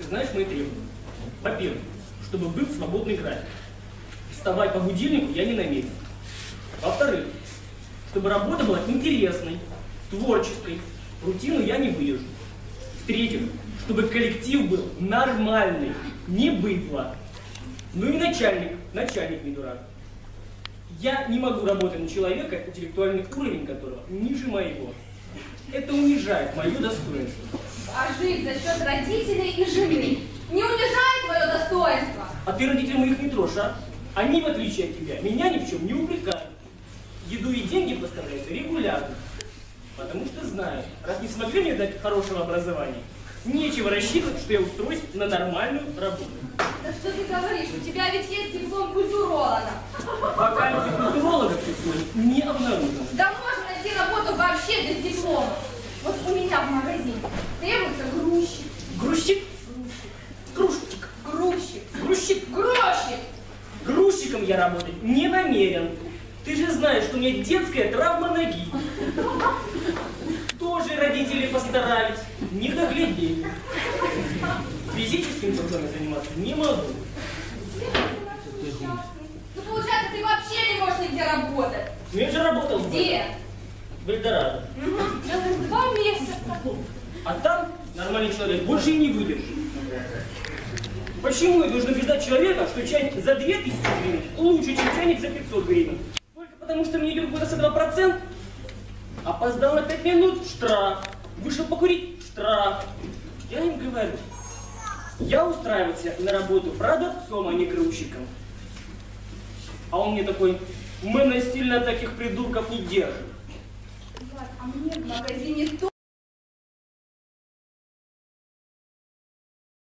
Ты знаешь мои требования? Во-первых, чтобы был свободный график. Вставать по будильнику я не намерен. Во-вторых, чтобы работа была интересной, творческой. Рутину я не выдержу. В-третьих, чтобы коллектив был нормальный, не быдло. Ну и начальник не дурак. Я не могу работать на человека, интеллектуальный уровень которого ниже моего. Это унижает мое достоинство. А жить за счет родителей и жены не унижает твое достоинство? А ты родителей моих не трожь, а? Они, в отличие от тебя, меня ни в чем не упрекают. Еду и деньги поставляют регулярно. Потому что знают, раз не смогли мне дать хорошего образования, нечего рассчитывать, что я устроюсь на нормальную работу. Да что ты говоришь? У тебя ведь есть диплом культуролога. Пока культуролога не обнаружено. Да можно найти работу вообще без диплома. Вот у меня в магазине требуется грузчик. Грузчик? Грузчик. Грузчик. Грузчик. Грузчик. Грузчиком я работать не намерен. Ты же знаешь, что у меня детская травма ноги. Тоже родители постарались, не доглядели. Физическим трудом заниматься не могу. Ну, получается, ты вообще не можешь нигде работать. Ну, я же работал. Где? В Эльдорадо. Угу. 2 месяца. А там нормальный человек больше и не выдержит. Почему я должен убеждать человека, что чайник за 2000 гривен лучше, чем чайник за 500 гривен? Только потому, что мне идет бонуса 2%? Опоздал на 5 минут – штраф. Вышел покурить – штраф. Я им говорю, я устраивался на работу продавцом, а не грузчиком. А он мне такой, мы насильно таких придурков не держим. А мне в магазине